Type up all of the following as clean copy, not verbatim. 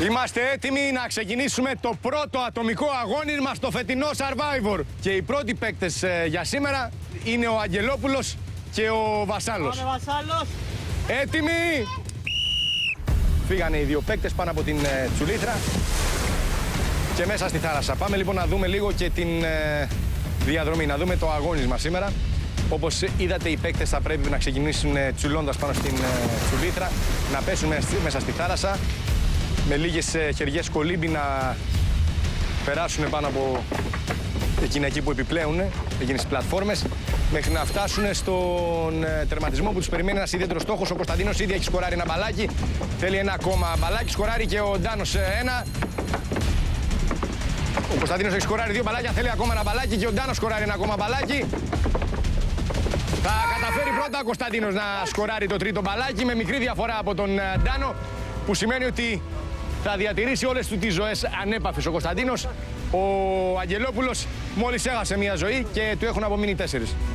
Είμαστε έτοιμοι να ξεκινήσουμε το πρώτο ατομικό αγώνισμα στο φετινό Survivor. Και οι πρώτοι παίκτες για σήμερα είναι ο Αγγελόπουλος και ο Βασάλος. Πάμε Βασάλος! Έτοιμοι! Φύγανε οι δύο παίκτες πάνω από την τσουλήθρα και μέσα στη θάλασσα. Πάμε λοιπόν να δούμε λίγο και την διαδρομή, να δούμε το αγώνισμα σήμερα. Όπως είδατε, οι παίκτες θα πρέπει να ξεκινήσουν τσουλώντας πάνω στην τσουλήθρα, να πέσουν μέσα στη θάλασσα, με λίγες χεριές κολύμπι να περάσουν πάνω από εκείνα εκεί που επιπλέουν, εκείνες τις πλατφόρμες, μέχρι να φτάσουν στον τερματισμό που τους περιμένει ένας ιδιαίτερος στόχος. Ο Κωνσταντίνος ήδη έχει σκοράρει ένα μπαλάκι, θέλει ένα ακόμα μπαλάκι, σκοράρει και ο Ντάνος ένα. Ο Κωνσταντίνος έχει σκοράρει δύο μπαλάκια, θέλει ακόμα ένα μπαλάκι και ο Ντάνος σκοράρει ένα ακόμα μπαλάκι. Θα καταφέρει πρώτα ο Κωνσταντίνος να σκοράρει το τρίτο μπαλάκι με μικρή διαφορά από τον Ντάνο, που σημαίνει ότι θα διατηρήσει όλες του τις ζωές ανέπαφες ο Κωνσταντίνος. Ο Αγγελόπουλος μόλις έχασε μία ζωή και του έχουν απομείνει 4.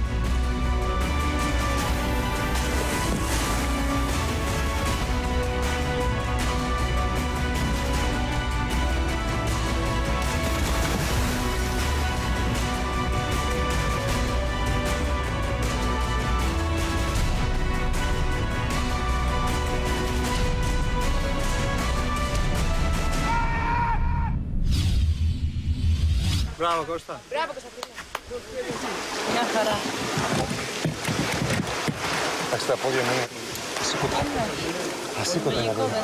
Μπράβο Κώστα. Μπράβο Κωνσταντίνο. Μια χαρά. Εντάξει, τα πόδια μου είναι ασήκωτα.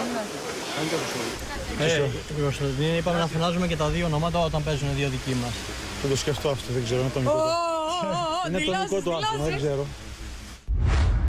Κωνσταντίνο, είπαμε να φωνάζουμε και τα δύο ονόματα όταν παίζουν δύο δικοί μας. Θα το σκεφτώ αυτό, δεν ξέρω, είναι το μικρό. Είναι το δικό του άτομο, δεν ξέρω.